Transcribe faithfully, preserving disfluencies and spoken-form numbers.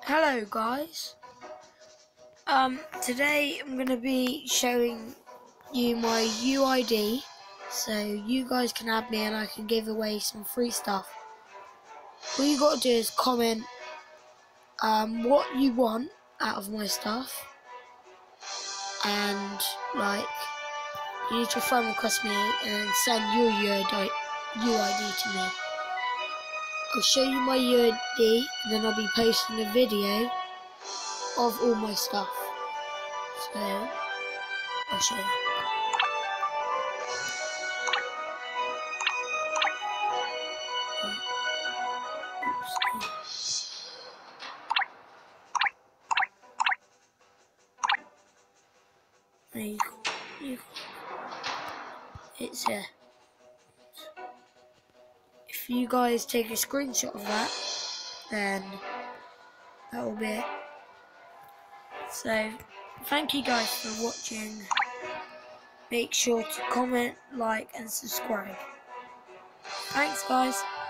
Hello guys, um, today I'm going to be showing you my U I D so you guys can add me and I can give away some free stuff. All you got to do is comment um, what you want out of my stuff, and like you need to friend request me and send your U I D to me. I'll show you my U I D and then I'll be posting a video of all my stuff. So I'll show you. There you go. You go. It's a. If you guys take a screenshot of that, then that will be it. So, thank you guys for watching. Make sure to comment, like, and subscribe. Thanks, guys.